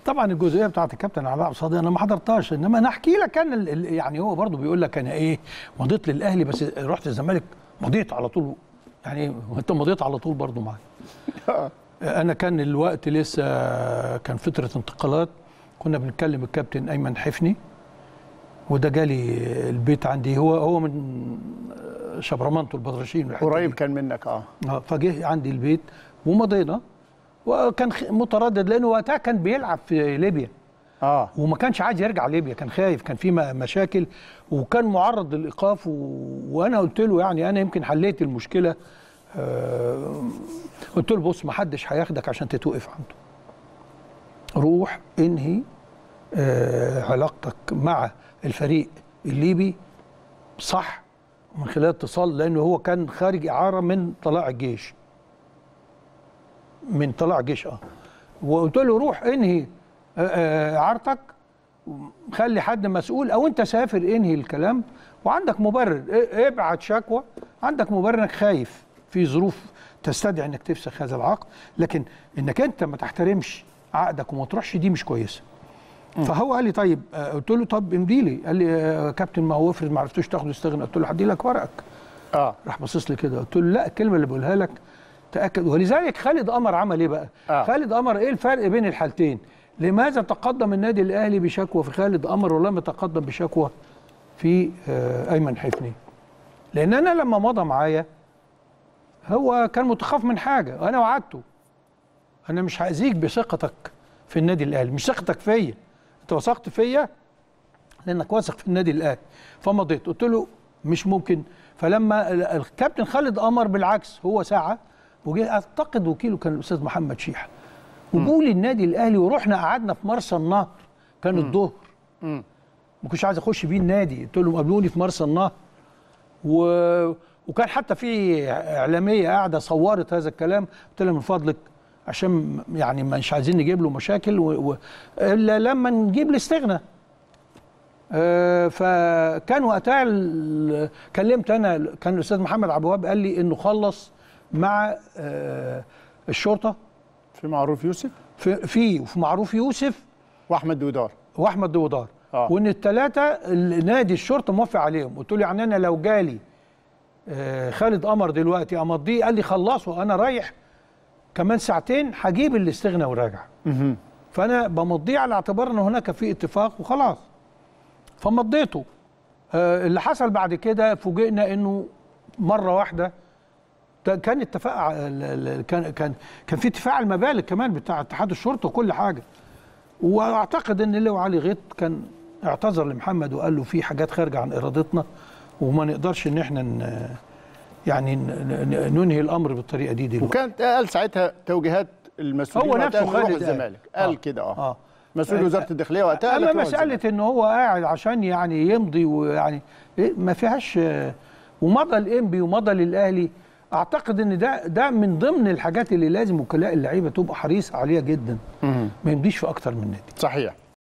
طبعا الجزئيه بتاعت الكابتن علاء قصادي انا ما حضرتهاش، انما انا احكي لك انا يعني هو برضه بيقول لك انا ايه مضيت للاهلي بس رحت الزمالك مضيت على طول، يعني انت مضيت على طول برضه معايا. انا كان الوقت لسه كان فتره انتقالات، كنا بنتكلم الكابتن ايمن حفني وده جالي البيت عندي، هو من شبرمنطو البدرشين قريب كان منك فجه عندي البيت ومضينا، وكان متردد لانه وقتها كان بيلعب في ليبيا وما كانش عايز يرجع ليبيا، كان خايف، كان في مشاكل وكان معرض للايقاف وانا قلت له يعني انا يمكن حليت المشكله. قلت له بص ما حدش هياخدك عشان تتوقف عنده، روح انهي علاقتك مع الفريق الليبي صح من خلال اتصال، لانه هو كان خارج اعاره من طلائع الجيش وقلت له روح انهي اعارتك، خلي حد مسؤول او انت سافر انهي الكلام، وعندك مبرر ابعت شكوى، عندك مبرر انك خايف في ظروف تستدعي انك تفسخ هذا العقد، لكن انك انت ما تحترمش عقدك وما تروحش دي مش كويسه. فهو قال لي طيب، قلت له طب امضي لي، قال لي كابتن ما هو افرض ما عرفتوش تاخده استغنى، قلت له هدي لك ورقك. راح باصص لي كده، قلت له لا الكلمه اللي بقولها لك تاكد. ولذلك خالد قمر عمل ايه بقى؟ خالد قمر ايه الفرق بين الحالتين؟ لماذا تقدم النادي الاهلي بشكوى في خالد قمر ولم يتقدم بشكوى في ايمن حفني؟ لان انا لما مضى معايا هو كان متخاف من حاجه، وانا وعدته انا مش هاذيك بثقتك في النادي الاهلي، مش ثقتك فيا، انت وثقت فيا لانك واثق في النادي الاهلي، فمضيت. قلت له مش ممكن. فلما الكابتن خالد قمر بالعكس هو سعى وجه، اعتقد وكيله كان الاستاذ محمد شيحه، وجوا لي النادي الاهلي ورحنا قعدنا في مرسى النهر، كان الظهر ما كنتش عايز اخش بيه النادي، قلت لهم قابلوني في مرسى النهر وكان حتى في اعلاميه قاعده صورت هذا الكلام، قلت لها من فضلك عشان يعني مش عايزين نجيب له مشاكل الا لما نجيب الاستغنى. فكان وقتها كلمت انا، كان الاستاذ محمد عبد الوهاب قال لي انه خلص مع الشرطه في معروف يوسف، في معروف يوسف واحمد دوودار وان الثلاثه نادي الشرطه موافق عليهم. قلت له يعني انا لو جالي خالد قمر دلوقتي امضيه، قال لي خلصوا انا رايح كمان ساعتين هجيب الاستغنى وراجع. فانا بمضيه على اعتبار ان هناك في اتفاق وخلاص، فمضيته. اللي حصل بعد كده فوجئنا انه مره واحده كان اتفاق، كان في اتفاق على المبالغ كمان بتاع اتحاد الشرطه وكل حاجه، واعتقد ان اللواء علي غيط كان اعتذر لمحمد وقال له في حاجات خارجه عن ارادتنا وما نقدرش ان احنا يعني ننهي الامر بالطريقه دي دلوقتي. وكانت قال ساعتها توجيهات المسؤولين هو نفسه خالد الزمالك قال كده مسؤول وزاره الداخليه وقتها. اما مساله ان هو قاعد عشان يعني يمضي ويعني ما فيهاش، ومضى الانبي ومضى للاهلي. اعتقد ان ده من ضمن الحاجات اللي لازم وكلاء اللعيبه تبقى حريصه عليها جدا، ما يمضيش في اكتر من نادي. صحيح.